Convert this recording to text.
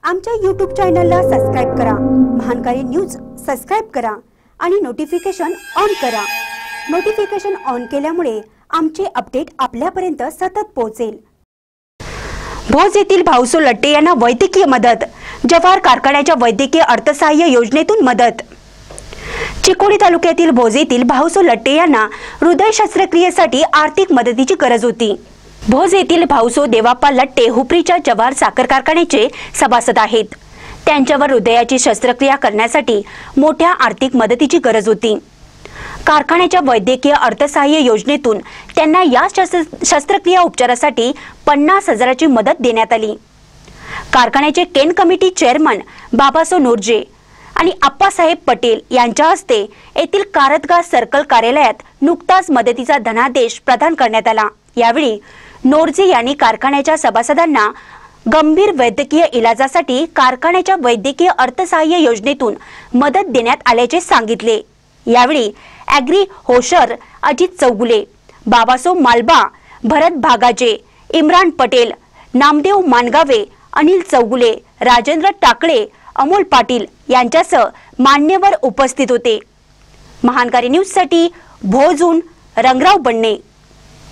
आमच्या YouTube चॅनलला subscribe करा, महानकारी न्यूज सबस्क्राइब करा आणि नोटिफिकेशन ऑन करा। नोटिफिकेशन ऑन केल्यामुळे आमचे अपडेट आपल्यापर्यंत सतत पोहोचेल। भोज येथील भाऊसो लट्टे यांना वैद्यकीय मदत, जवाहर कारखान्याच्या वैद्यकीय अर्थसहाय्य योजनेतून मदत। चिकोडी तालुक्यातील भोज येथील भाऊसो लट्टे यांना हृदय शस्त्रक्रियेसाठी आर्थिक मदतीची गरज होती। भोज येथील भाऊसो देवाप्पा लट्टे हुपरीच्या जवाहर साखर कारखान्याचे सभासद आहेत। त्यांच्यावर हृदयाची शस्त्रक्रिया करण्यासाठी मोठ्या आर्थिक मदतीची गरज होती। कारखान्याच्या वैद्यकीय अर्थसहाय्य योजनेतून त्यांना या शस्त्रक्रिया उपचारासाठी 50,000ची मदत देण्यात आली। कारखान्याचे केन कमिटी चेअरमन बाबासो नोर्जे आणि आप्पासाहेब पटेल यांच्या हस्ते येथील कारतगाव सर्कल कार्यालयात नुकताच मदतीचा धनादेश प्रदान करण्यात आला। यावेळी नोर्जे यांनी कारखान्याच्या सभासदांना गंभीर वैद्यकीय इलाजासाठी कारखान्याच्या वैद्यकीय अर्थसहाय्य योजनेतून मदत देण्यात आल्याचे सांगितले। यावेळी ॲग्री होशर अजित चौगुले, बाबासो मालबा, भरत भागाजे, इम्रान पटेल, नामदेव मानगावे, अनिल चौगुले, राजेंद्र टाकळे, अमोल पाटील यांच्यासह मान्यवर उपस्थित होते। महानकारी न्यूज साठी भोजहून रंगराव बन्ने।